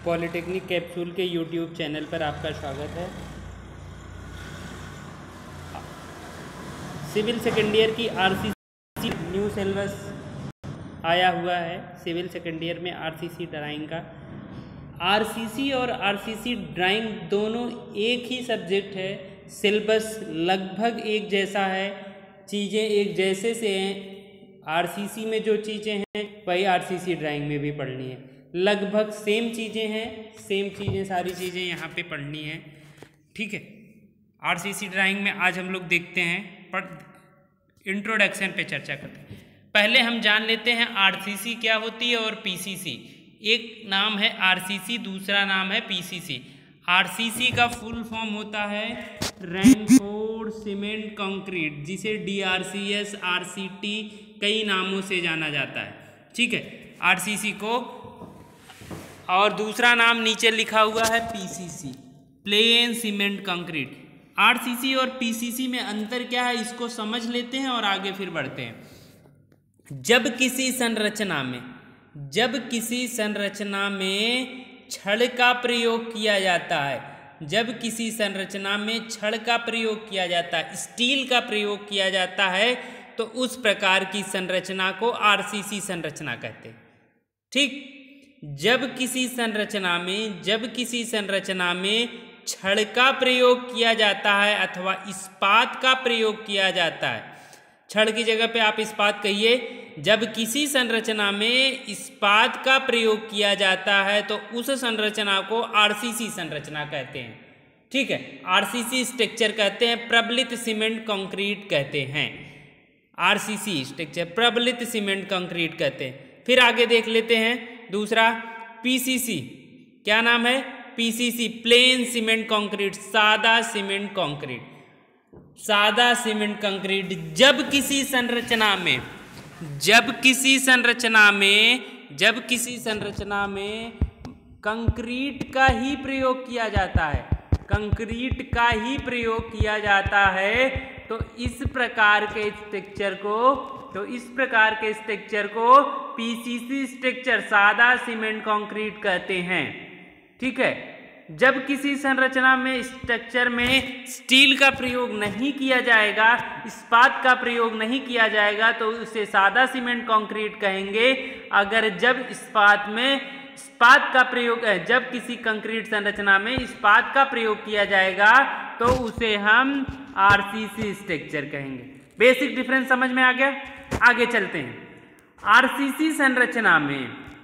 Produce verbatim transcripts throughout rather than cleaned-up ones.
Polytechnic capsule के YouTube channel पर आपका स्वागत है। सिविल सेकेंड ईयर की आरसीसी न्यू सिलेबस आया हुआ है। सिविल सेकेंड ईयर में आरसीसी ड्राइंग का आरसीसी और आरसीसी ड्राइंग दोनों एक ही सब्जेक्ट है। सिलेबस लगभग एक जैसा है, चीज़ें एक जैसे से हैं। आरसीसी में जो चीज़ें हैं वही आरसीसी ड्राइंग में भी पढ़नी है। लगभग सेम चीज़ें हैं, सेम चीज़ें सारी चीज़ें यहाँ पे पढ़नी है। ठीक है, आरसीसी ड्राइंग में आज हम लोग देखते हैं, पर इंट्रोडक्शन पे चर्चा करते हैं। पहले हम जान लेते हैं आरसीसी क्या होती है और पीसीसी। एक नाम है आरसीसी, दूसरा नाम है पीसीसी। आरसीसी का फुल फॉर्म होता है रेनफोर्ड सीमेंट कंक्रीट, जिसे डीआरसीएस, आरसीटी कई नामों से जाना जाता है। ठीक है, आरसीसी को, और दूसरा नाम नीचे लिखा हुआ है PCC, plain cement concrete. RCC और पीसीसी में अंतर क्या है, इसको समझ लेते हैं और आगे फिर बढ़ते हैं। जब किसी संरचना में जब किसी संरचना में छड़ का प्रयोग किया जाता है जब किसी संरचना में छड़ का प्रयोग किया जाता है स्टील का प्रयोग किया जाता है तो उस प्रकार की संरचना को आरसीसी संरचना कहते हैं। ठीक, जब किसी संरचना में जब किसी संरचना में छड़ का प्रयोग किया जाता है अथवा इस्पात का प्रयोग किया जाता है, छड़ की जगह पे आप इस्पात कहिए। जब किसी संरचना में इस्पात का प्रयोग किया जाता है तो उस संरचना को आरसीसी संरचना कहते हैं। ठीक है, आरसीसी स्ट्रक्चर कहते हैं, प्रबलित सीमेंट कंक्रीट कहते हैं। आरसीसी स्ट्रक्चर प्रबलित सीमेंट कंक्रीट कहते हैं। फिर आगे देख लेते हैं दूसरा पीसीसी। क्या नाम है? पीसीसी, प्लेन सीमेंट कंक्रीट, सादा सीमेंट कंक्रीट। सादा सीमेंट कंक्रीट जब किसी संरचना में जब किसी संरचना में जब किसी संरचना में कंक्रीट का ही प्रयोग किया जाता है कंक्रीट का ही प्रयोग किया जाता है तो इस प्रकार के स्ट्रक्चर को तो इस प्रकार के स्ट्रक्चर को पीसीसी स्ट्रक्चर, सादा सीमेंट कंक्रीट कहते हैं। ठीक है, जब किसी संरचना में स्ट्रक्चर में स्टील का प्रयोग नहीं किया जाएगा, इस्पात का प्रयोग नहीं किया जाएगा तो उसे सादा सीमेंट कंक्रीट कहेंगे। अगर जब इस्पात में इस्पात का प्रयोग जब किसी कंक्रीट संरचना में इस्पात का प्रयोग किया जाएगा तो उसे हम आरसीसी स्ट्रक्चर कहेंगे। बेसिक डिफरेंस समझ में आ गया? आगे चलते हैं। आरसीसी संरचना में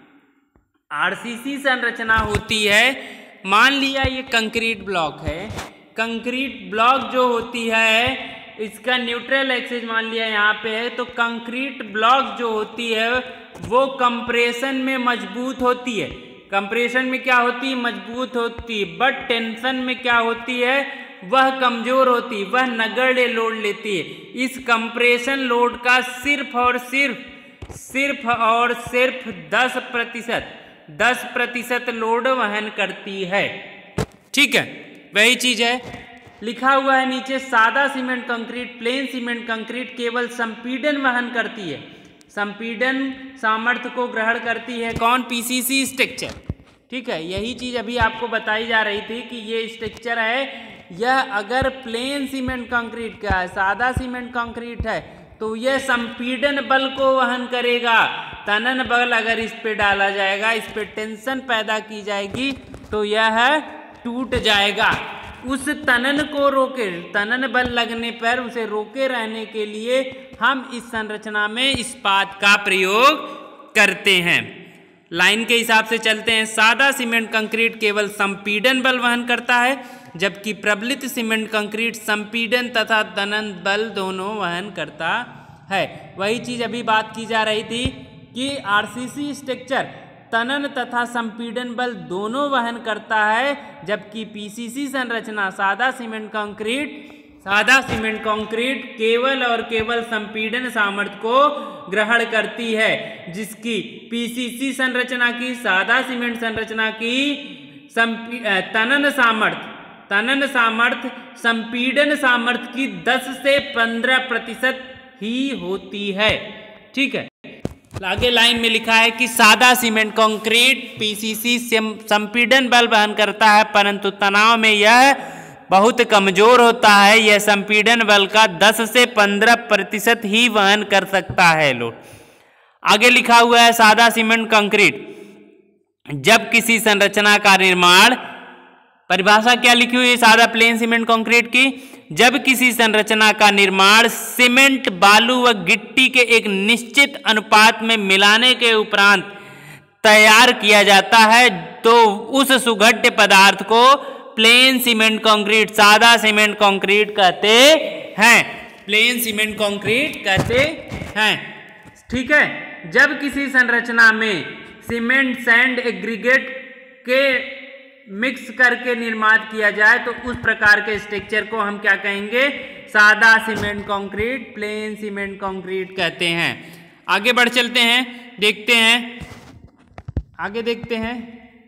आरसीसी संरचना होती है, मान लिया ये कंक्रीट ब्लॉक है। कंक्रीट ब्लॉक जो होती है इसका न्यूट्रल एक्सिस मान लिया यहाँ पे है, तो कंक्रीट ब्लॉक जो होती है वो कंप्रेशन में मजबूत होती है। कंप्रेशन में क्या होती है? मजबूत होती है। बट टेंशन में क्या होती है? वह कमजोर होती है, वह नगण्य लोड लेती है। इस कंप्रेशन लोड का सिर्फ और सिर्फ सिर्फ और सिर्फ दस प्रतिशत दस प्रतिशत लोड वहन करती है। ठीक है, वही चीज है, लिखा हुआ है नीचे, सादा cement concrete, plain cement concrete केवल संपीड़न वहन करती है, संपीड़न सामर्थ्य को ग्रहण करती है। कौन? PCC structure. ठीक है, यही चीज अभी आपको बताई जा रही थी कि ये स्ट्रक्चर है, यह अगर प्लेन सीमेंट कंक्रीट का है, सादा सीमेंट कंक्रीट है तो यह संपीड़न बल को वहन करेगा। तनन बल अगर इस पे डाला जाएगा, इस पे टेंशन पैदा की जाएगी तो यह टूट जाएगा। उस तनन को रोके तनन बल लगने पर उसे रोके रहने के लिए हम इस संरचना में इस्पात का प्रयोग करते हैं। लाइन के हिसाब से चलते हैं। सादा सीमेंट कंक्रीट केवल संपीड़न बल वहन करता है, जबकि प्रबलित सीमेंट कंक्रीट संपीड़न तथा तनन बल दोनों वहन करता है। वही चीज अभी बात की जा रही थी कि आरसीसी स्ट्रक्चर तनन तथा संपीड़न बल दोनों वहन करता है, जबकि पीसीसी संरचना, सादा सीमेंट कंक्रीट सादा सीमेंट कंक्रीट केवल और केवल संपीड़न सामर्थ्य को ग्रहण करती है, जिसकी पीसीसी संरचना की, सादा सीमेंट संरचना की तनन सामर्थ्य तनन सामर्थ्य संपीड़न सामर्थ्य की दस से पंद्रह प्रतिशत ही होती है। ठीक है, आगे लाइन में लिखा है कि सादा सीमेंट कंक्रीट पीसीसी संपीड़न बल वहन करता है, परंतु तनाव में यह बहुत कमजोर होता है। यह संपीड़न बल का दस से पंद्रह प्रतिशत ही वहन कर सकता है लोड। आगे लिखा हुआ है सादा सीमेंट कंक्रीट, जब किसी संरचना का निर्माण, परिभाषा क्या लिखी हुई है सादा प्लेन सीमेंट कंक्रीट की, जब किसी संरचना का निर्माण सीमेंट, बालू व गिट्टी के एक निश्चित अनुपात में मिलाने के उपरांत तैयार किया जाता है तो उस सुगढ़ पदार्थ को प्लेन सीमेंट कंक्रीट, सादा सीमेंट कंक्रीट कहते हैं। प्लेन सीमेंट कंक्रीट कहते हैं। ठीक है। जब किसी संरचना में सीमेंट, सैंड, एग्रीगेट के मिक्स करके निर्माण किया जाए तो उस प्रकार के स्ट्रक्चर को हम क्या कहेंगे? सादा cement concrete, plain cement concrete कहते हैं। आगे बढ़ चलते हैं, देखते हैं, आगे देखते हैं।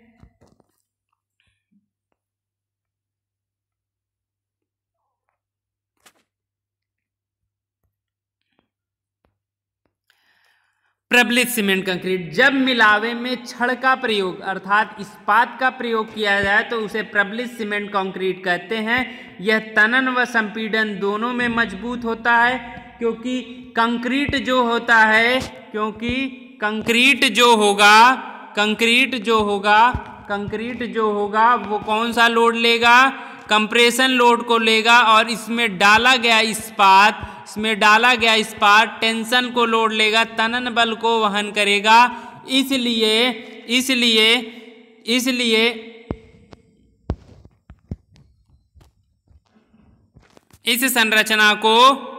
प्रबलित सीमेंट कंक्रीट, जब मिलावे में छड़ का प्रयोग अर्थात इस्पात का प्रयोग किया जाए तो उसे प्रबलित सीमेंट कंक्रीट कहते हैं। यह तनन व संपीड़न दोनों में मजबूत होता है, क्योंकि कंक्रीट जो होता है क्योंकि कंक्रीट जो होगा कंक्रीट जो होगा कंक्रीट जो होगा वो कौन सा लोड लेगा? कंप्रेशन लोड को लेगा, और इसमें डाला गया इस्पात इसमें डाला गया इस्पात टेंशन को लोड लेगा, तनन बल को वहन करेगा। इसलिए इसलिए इसलिए इस संरचना को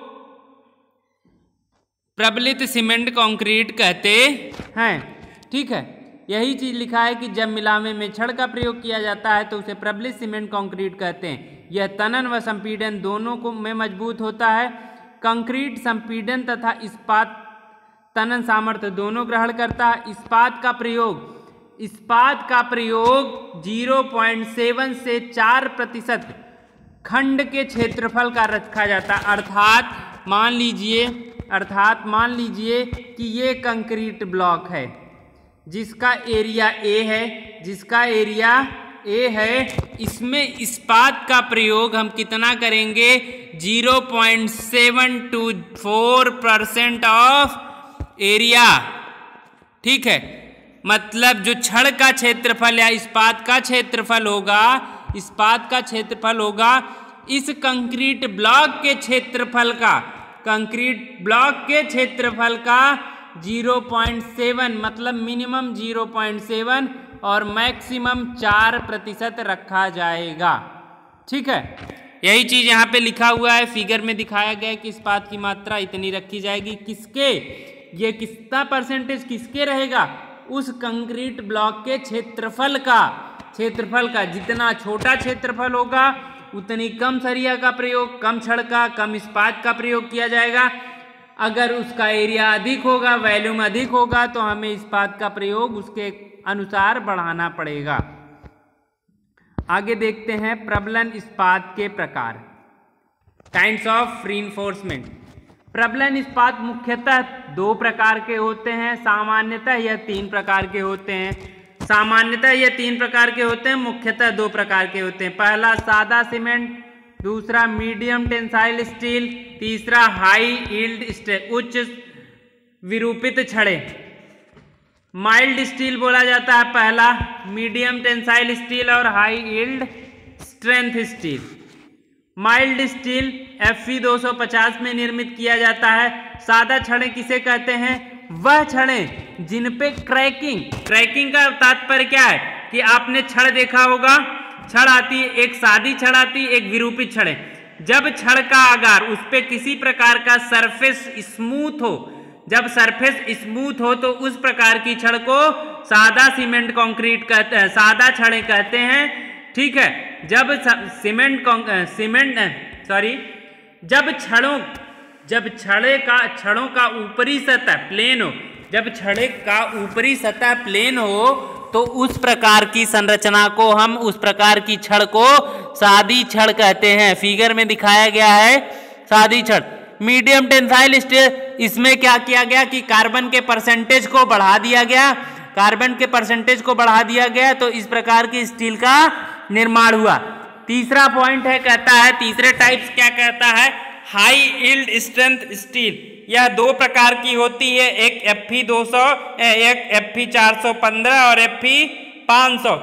प्रबलित सीमेंट कंक्रीट कहते हैं। ठीक है। यही चीज लिखा है कि जब मिलावे में छड़ का प्रयोग किया जाता है तो उसे प्रबलित सीमेंट कंक्रीट कहते हैं। यह तनन व संपीड़न दोनों को में मजबूत होता है। कंक्रीट संपीड़न तथा इस्पात तनन सामर्थ्य दोनों ग्रहण करता है। इस्पात का प्रयोग इस्पात का प्रयोग ज़ीरो पॉइंट सेवन से चार प्रतिशत खंड के क्षेत्रफल का रखा जाता है। अर्थात मान लीजिए अर्थात मान लीजिए कि ये कंक्रीट ब्लॉक है जिसका एरिया ए है जिसका एरिया ए है इसमें इस्पात का प्रयोग हम कितना करेंगे? Zero point seven two four percent of area. ठीक है। मतलब जो छड़ का क्षेत्रफल या इस्पात का क्षेत्रफल होगा इस्पात का क्षेत्रफल होगा इस कंक्रीट ब्लॉक के क्षेत्रफल का कंक्रीट ब्लॉक के क्षेत्रफल का ज़ीरो पॉइंट सेवन मतलब मिनिमम ज़ीरो पॉइंट सेवन और मैक्सिमम चार प्रतिशत रखा जाएगा। ठीक है। यही चीज यहाँ पे लिखा हुआ है, फिगर में दिखाया गया है कि इस्पात की मात्रा इतनी रखी जाएगी। किसके? ये कितना परसेंटेज किसके रहेगा? उस कंक्रीट ब्लॉक के क्षेत्रफल का क्षेत्रफल का जितना छोटा क्षेत्रफल होगा उतनी कम सरिया का प्रयोग, कम छड़ का, कम इस्पात का प्रयोग किया जाएगा। अगर उसका एरिया अधिक होगा, वॉल्यूम अधिक होगा, तो हमें इस्पात का प्रयोग उसके अनुसार बढ़ाना पड़ेगा। आगे देखते हैं प्रबलन इस्पात के प्रकार, काइंड्स ऑफ रीइंफोर्समेंट। प्रबलन इस्पात मुख्यतः दो प्रकार के होते हैं। सामान्यतः यह तीन प्रकार के होते हैं सामान्यतः यह तीन प्रकार के होते हैं मुख्यतः दो प्रकार के होते हैं। पहला सादा सीमेंट, दूसरा मीडियम टेंसाइल स्टील, तीसरा हाई यील्ड स्टील, उच्च विरूपित छड़े। माइल्ड स्टील बोला जाता है पहला, मीडियम टेंसाइल स्टील और high yield strength steel. Mild steel F E दो सौ पचास में निर्मित किया जाता है। सादा छड़े किसे कहते हैं? वह छड़े जिन पे क्रैकिंग क्रैकिंग का तात्पर्य क्या है कि आपने छड़ देखा होगा, छड़ आती है, एक सादी छड़ आती है, एक विरूपित छड़ है। जब छड़ का आकार उस पे किसी प्रकार का सरफेस स्मूथ हो जब सरफेस स्मूथ हो तो उस प्रकार की छड़ को सादा सीमेंट कंक्रीट कहते हैं, सादा छड़े कहते हैं। ठीक है। जब सीमेंट सीमेंट सॉरी जब छड़ों जब छड़े का छड़ों का ऊपरी सतह प्लेन हो जब छड़े का ऊपरी सतह प्लेन हो तो उस प्रकार की संरचना को हम उस प्रकार की छड़ को सादी छड़ कहते हैं। फिगर में दिखाया गया है सादी छड़। मीडियम टेंसाइल स्टील इसमें क्या किया गया कि कार्बन के परसेंटेज को बढ़ा दिया गया, कार्बन के परसेंटेज को बढ़ा दिया गया, तो इस प्रकार की स्टील का निर्माण हुआ। तीसरा पॉइंट है, कहता है तीसरे टाइप्स क्या कहता है, हाई यील्ड स्ट्रेंथ स्टील। यह दो प्रकार की होती है, एक एफ ई दो सौ, एक एफ ई चार सौ पंद्रह और एफ ई पाँच सौ।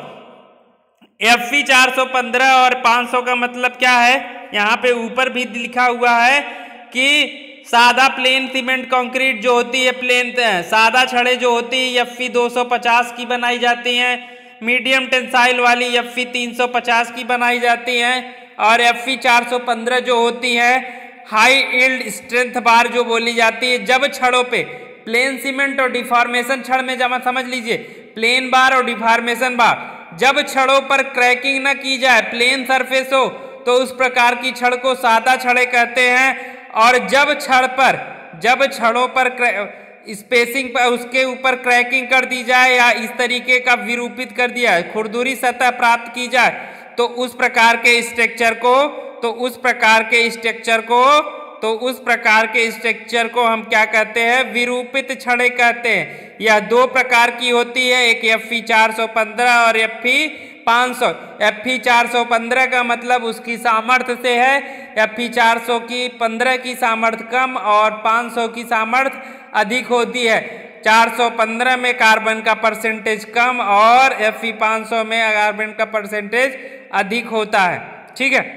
एफ ई चार सौ पंद्रह और पाँच सौ का मतलब क्या है, यहाँ पे ऊपर भी लिखा हुआ है कि सादा प्लेन सीमेंट कंक्रीट जो होती है, प्लेन सादा छड़े जो होती है एफ ई दो सौ पचास की बनाई जाती हैं, मीडियम टेंसाइल वाली एफ ई तीन सौ पचास की बनाई जाती हैं, और एफ ई चार सौ पंद्रह जो होती है हाई यील्ड स्ट्रेंथ बार जो बोली जाती है। जब छड़ों पे प्लेन सीमेंट और डिफॉर्मेशन छड़ में जमा, समझ लीजिए प्लेन बार और डिफॉर्मेशन बार, जब छड़ों पर क्रैकिंग न की जाए, प्लेन सरफेस हो, तो उस प्रकार की छड़ को सादा छड़े कहते हैं। और जब छड़ पर जब छड़ों पर स्पेसिंग पर उसके ऊपर क्रैकिंग कर दी जाए या इस तरीके का विरूपित कर दिया, खुरदुरी सतह प्राप्त की जाए, तो उस प्रकार के स्ट्रक्चर को तो उस प्रकार के स्ट्रक्चर को तो उस प्रकार के स्ट्रक्चर को हम क्या कहते हैं, विरूपित छड़े कहते हैं। यह दो प्रकार की होती है, एक एफ ई चार सौ पंद्रह और एफ ई पाँच सौ। एफ ई चार सौ पंद्रह का मतलब उसकी सामर्थ्य से है, एफ ई चार सौ की पंद्रह की सामर्थ्य कम और पाँच सौ की सामर्थ्य अधिक होती है। चार सौ पंद्रह में कार्बन का परसेंटेज कम और एफ ई पाँच सौ में कार्बन का परसेंटेज अधिक होता है। ठीक है,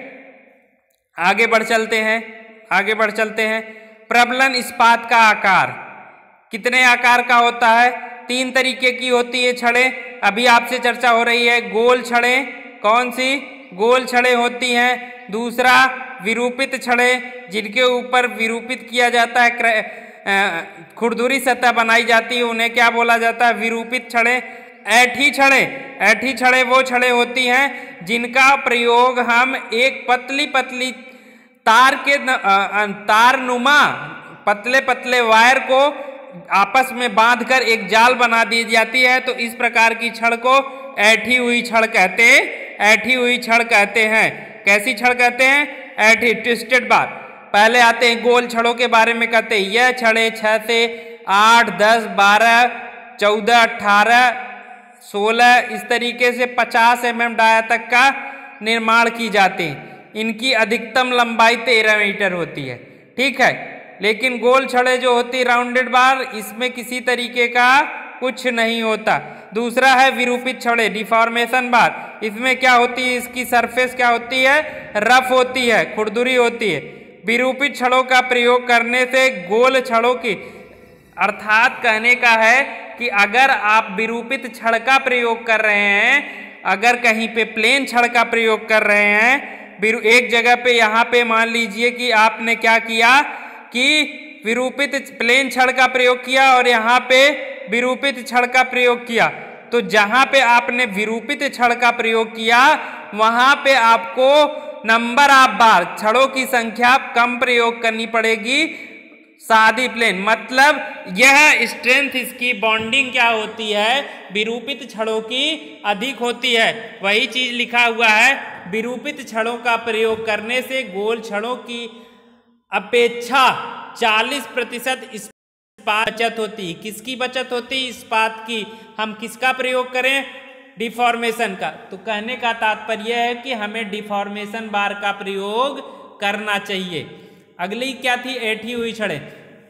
आगे बढ़ चलते हैं आगे बढ़ चलते हैं प्रबलन इस्पात का आकार कितने आकार का होता है, तीन तरीके की होती है छड़ें। अभी आपसे चर्चा हो रही है गोल छड़ें, कौन सी गोल छड़ें होती हैं। दूसरा विरूपित छड़ें, जिनके ऊपर विरूपित किया जाता है, खुरदुरी सतह बनाई जाती है, उन्हें क्या बोला जाता है, विरूपित छड़ें। ऐठी छड़ें ऐठी छड़ें वो छड़ें होती हैं जिनका प्रयोग हम एक पतली पतली तार के तारनुमा पतले पतले वायर को आपस में बांधकर एक जाल बना दी जाती है, तो इस प्रकार की छड़ को ऐठी हुई छड़ कहते हैं ऐठी हुई छड़ कहते हैं कैसी छड़ कहते हैं, ऐठी, ट्विस्टेड बार। पहले आते हैं गोल छड़ों के बारे में, कहते हैं यह छड़ें छह से आठ, दस, बारह, चौदह, अठारह, सोलह, इस तरीके से पचास एम एम डाया तक का निर्माण की जाती है। इनकी अधिकतम लंबाई तेरह मीटर होती है। ठीक है, लेकिन गोल छड़े जो होती राउंडेड बार, इसमें किसी तरीके का कुछ नहीं होता। दूसरा है विरूपित छड़े, डिफॉर्मेशन बार। इसमें क्या होती है, इसकी सरफेस क्या होती है, रफ होती है, खुरदुरी होती है। विरूपित छड़ों का प्रयोग करने से गोल छड़ों की, अर्थात कहने का है कि अगर आप विरूपित छड़ का प्रयोग कर रहे हैं, अगर कहीं पे प्लेन छड़ का प्रयोग कर रहे हैं, एक जगह पे यहाँ पे मान लीजिए कि आपने क्या किया कि विरूपित प्लेन छड़ का प्रयोग किया और यहाँ पे विरूपित छड़ का प्रयोग किया, तो जहाँ पे आपने विरूपित छड़ का प्रयोग किया वहाँ पे आपको नंबर ऑफ बार, छड़ों की संख्या कम प्रयोग करनी पड़ेगी। सादी प्लेन मतलब यह स्ट्रेंथ, इसकी बॉन्डिंग क्या होती है, विरूपित छड़ों की अधिक होती है। वही चीज लिखा हुआ है, विरूपित छड़ों का प्रयोग करने से गोल छड़ों की अपेक्षा चालीस प्रतिशत इस्पात बचत होती। किसकी बचत होती, इस्पात की। हम किसका प्रयोग करें, डिफॉर्मेशन का। तो कहने का तात्पर्य है कि हमें डिफॉर्मेशन बार का प्रयोग करना चाहिए। अगली क्या थी, ऐठी हुई छड़ें।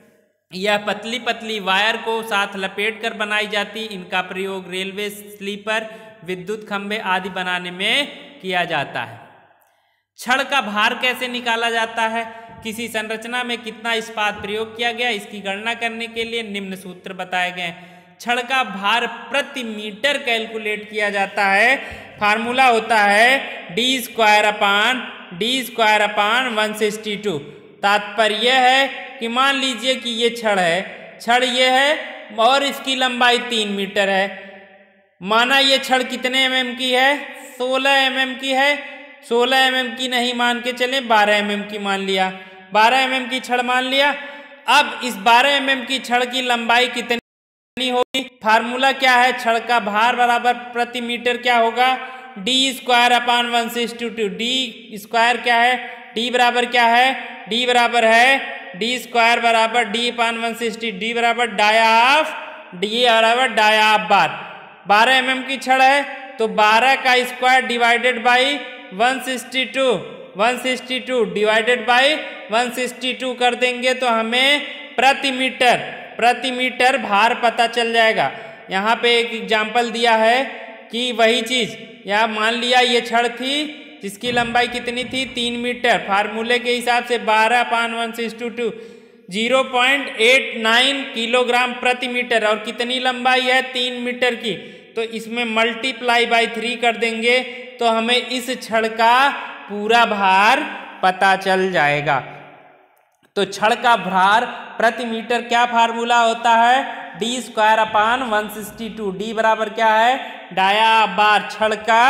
यह पतली पतली वायर को साथ लपेट कर बनाई जाती। इनका प्रयोग रेलवे स्लीपर, विद्युत खंभे आदि बनाने में किया जाता है। छड़ का भार कैसे निकाला जाता है, किसी संरचना में कितना इस्पात प्रयोग किया गया, इसकी गणना करने के लिए निम्न सूत्र बताए गए। छड़ का भार प्रति मीटर कैलकुलेट किया जाता है। फार्मूला होता है D square upon D square upon one sixty two. तात्पर्य है कि मान लीजिए कि ये छड़ है, छड़ ये है और इसकी लंबाई तीन मीटर है। माना ये छड़ कितने एम एम की है, सोलह एम एम की है। सोलह एम एम की नहीं मान के चले, बारह एम एम की मान लिया। बारह एम एम की छड़ मान लिया। अब इस बारह एम एम की छड़ की लंबाई कितनी होगी, फार्मूला क्या है, छड़ का भार बराबर प्रति मीटर क्या होगा, D square upon one sixty two. D square क्या है, डी बराबर क्या है, डी बराबर है डी स्क्वायर बराबर D upon one sixty, D बराबर डाया ऑफ डी बराबर डाया ऑफ बार। बारह एम एम की छड़ है तो बारह का square divided by one sixty two, one sixty two divided by one sixty two कर देंगे तो हमें प्रति मीटर प्रति मीटर भार पता चल जाएगा। यहाँ पे एक एग्जाम्पल दिया है कि वही चीज़, यहाँ मान लिया ये छड़ थी जिसकी लंबाई कितनी थी तीन मीटर, फार्मूले के हिसाब से बारह upon one six two two zero point eight nine kilogram प्रति मीटर, और कितनी लंबाई है तीन मीटर की, तो इसमें मल्टीप्लाई बाई थ्री कर देंगे तो हमें इस छड़ का पूरा भार पता चल जाएगा। तो छड़ का भार प्रति मीटर क्या फार्मूला होता है, D square upon one sixty two, D बराबर क्या है डाया बार छड़ का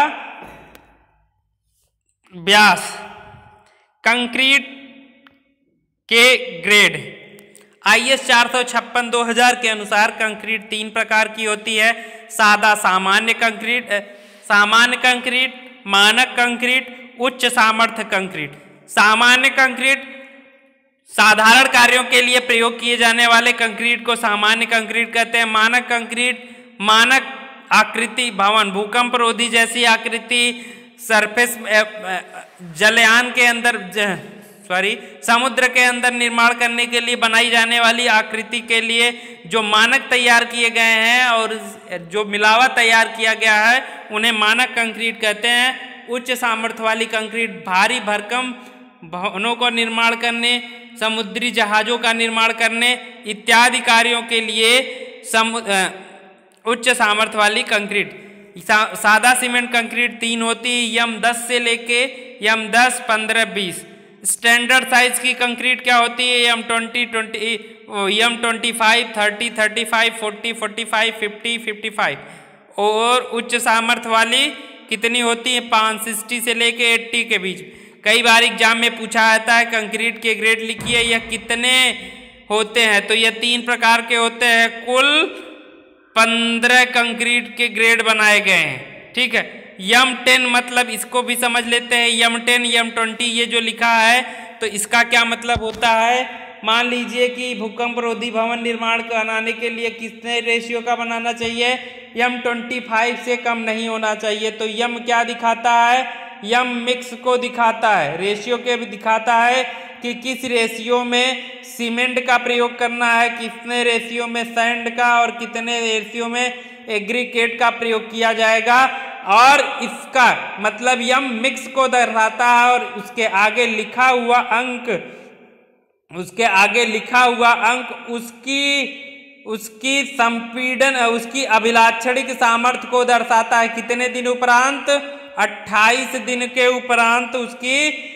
व्यास। कंक्रीट के ग्रेड आई एस चार सौ छप्पन दो हजार के अनुसार कंक्रीट तीन प्रकार की होती है, सादा सामान्य कंक्रीट, सामान्य कंक्रीट, मानक कंक्रीट, उच्च सामर्थ्य कंक्रीट। सामान्य कंक्रीट साधारण कार्यों के लिए प्रयोग किए जाने वाले कंक्रीट को सामान्य कंक्रीट कहते हैं। मानक कंक्रीट मानक आकृति भवन, भूकंप रोधी जैसी आकृति, सरफेस जलयान के अंदर सॉरी समुद्र के अंदर निर्माण करने के लिए बनाई जाने वाली आकृति के लिए जो मानक तैयार किए गए हैं और जो मिलावा तैयार किया गया है उन्हें मानक कंक्रीट कहते हैं। उच्च सामर्थ्य वाली कंक्रीट भारी भरकम भवनों का निर्माण करने, समुद्री जहाज़ों का निर्माण करने इत्यादि कार्यों के लिए सम उच्च सामर्थ्य वाली कंक्रीट। सा, सादा सीमेंट कंक्रीट तीन होती है, यम दस से लेके यम दस पंद्रह बीस। स्टैंडर्ड साइज की कंक्रीट क्या होती है, M twenty twenty M twenty five thirty thirty five forty forty five fifty fifty five. और उच्च सामर्थ्य वाली कितनी होती है, पाँच सिक्सटी से लेके अस्सी के बीच। कई बार एग्जाम में पूछा जाता है कंक्रीट के ग्रेड लिखिए, यह कितने होते हैं, तो यह तीन प्रकार के होते हैं। कुल पंद्रह कंक्रीट के ग्रेड बनाए गए हैं, ठीक है। यम टेन मतलब इसको भी समझ लेते हैं, यम टेन यम ट्वेंटी ये जो लिखा है तो इसका क्या मतलब होता है। मान लीजिए कि भूकंप रोधी भवन निर्माण बनाने के लिए कितने रेशियो का बनाना चाहिए, यम ट्वेंटी फाइव से कम नहीं होना चाहिए। तो यम क्या दिखाता है, यम मिक्स को दिखाता है, रेशियो के भी दिखाता है कि किस रेशियो में सीमेंट का प्रयोग करना है, कितने रेशियो में सैंड का और कितने रेशियो में एग्रीगेट का प्रयोग किया जाएगा। और इसका मतलब यम मिक्स को दर्शाता है और उसके आगे लिखा हुआ अंक उसके आगे लिखा हुआ अंक उसकी उसकी संपीड़न उसकी अभिलाक्षणिक सामर्थ्य को दर्शाता है। कितने दिन उपरांत, अट्ठाईस दिन के उपरांत उसकी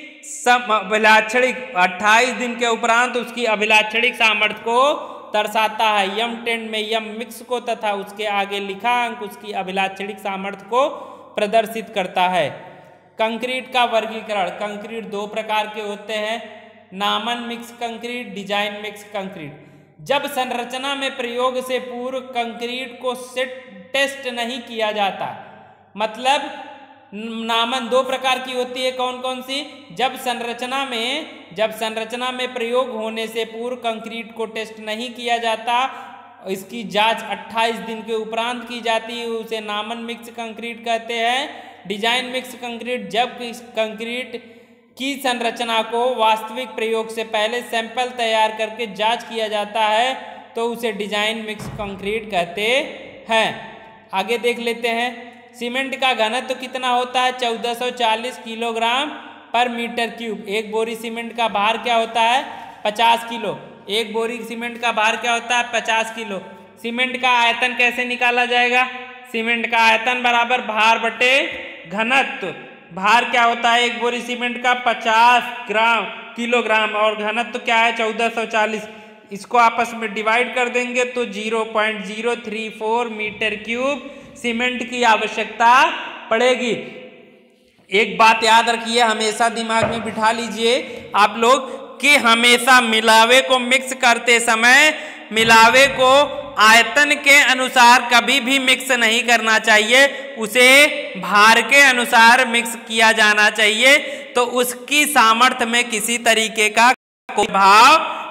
अभिलाक्षणिक अट्ठाईस दिन के उपरांत उसकी अभिलाक्षणिक सामर्थ्य को दर्शाता है। यम टेन में यम मिक्स को तथा उसके आगे लिखा अंक उसकी अभिलाक्षणिक सामर्थ्य को प्रदर्शित करता है। कंक्रीट का वर्गीकरण, कंक्रीट दो प्रकार के होते हैं, nominal mix concrete, design mix concrete. जब संरचना में प्रयोग से पूर्व कंक्रीट को सेट टेस्ट नहीं किया जाता, मतलब नामन दो प्रकार की होती है, कौन कौन सी, जब संरचना में जब संरचना में प्रयोग होने से पूर्व कंक्रीट को टेस्ट नहीं किया जाता, इसकी जांच अट्ठाईस दिन के उपरांत की जाती है, उसे नामन मिक्स कंक्रीट कहते हैं। डिजाइन मिक्स कंक्रीट, जब कंक्रीट की संरचना को वास्तविक प्रयोग से पहले सैंपल तैयार करके जांच किया जाता है तो उसे डिजाइन मिक्स कंक्रीट कहते हैं। आगे देख लेते हैं, सीमेंट का घनत्व कितना होता है, चौदह सौ चालीस किलोग्राम पर मीटर क्यूब। एक बोरी सीमेंट का भार क्या होता है, पचास किलो। एक बोरी सीमेंट का भार क्या होता है, पचास किलो। सीमेंट का आयतन कैसे निकाला जाएगा, सीमेंट का आयतन बराबर भार बटे घनत्व। भार क्या होता है एक बोरी सीमेंट का, पचास ग्राम किलोग्राम, और घनत्व क्या है चौदह सौ चालीस। इसको आपस में डिवाइड कर देंगे तो zero point zero three four metre cube cement की आवश्यकता पड़ेगी। एक बात याद रखिए, हमेशा दिमाग में बिठा लीजिए आप लोग कि हमेशा मिलावे को मिक्स करते समय मिलावे को आयतन के अनुसार कभी भी मिक्स नहीं करना चाहिए, उसे भार के अनुसार मिक्स किया जाना चाहिए, तो उसकी सामर्थ्य में किसी तरीके का कोई भाव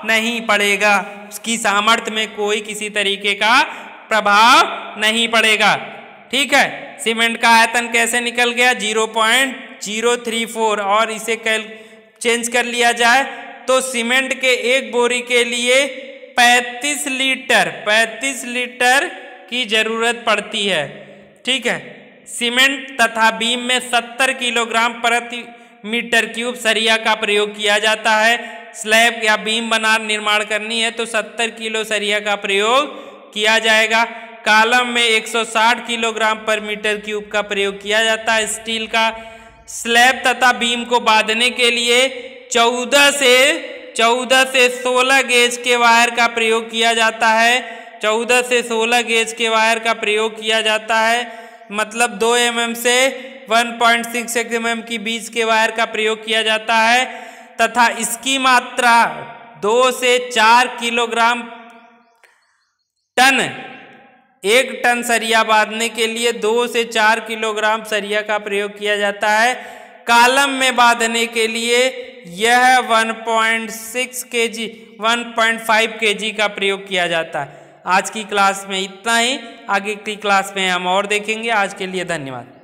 नहीं पड़ेगा, उसकी सामर्थ्य में कोई किसी तरीके का प्रभाव नहीं पड़ेगा। ठीक है, सीमेंट का आयतन कैसे निकल गया, zero point zero three four, और इसे कैल चेंज कर लिया जाए तो सीमेंट के एक बोरी के लिए पैंतीस लीटर पैंतीस लीटर की जरूरत पड़ती है। ठीक है, सीमेंट तथा बीम में सत्तर किलोग्राम प्रति मीटर क्यूब सरिया का प्रयोग किया जाता है। स्लैब या बीम बना निर्माण करनी है तो सत्तर किलो सरिया का प्रयोग किया जाएगा। कॉलम में एक सौ साठ किलोग्राम पर मीटर क्यूब का प्रयोग किया जाता है। स्टील का स्लैब तथा बीम को बांधने के लिए चौदह से चौदह से सोलह गेज के वायर का प्रयोग किया जाता है। चौदह से सोलह गेज के वायर का प्रयोग किया जाता है, मतलब दो एम एम से one point six M M की बीच के वायर का प्रयोग किया जाता है तथा इसकी मात्रा दो से चार किलोग्राम टन एक टन सरिया बांधने के लिए दो से चार किलोग्राम सरिया का प्रयोग किया जाता है। कॉलम में बांधने के लिए यह one point six KG one point five KG का प्रयोग किया जाता है। आज की क्लास में इतना ही, आगे की क्लास में हम और देखेंगे। आज के लिए धन्यवाद।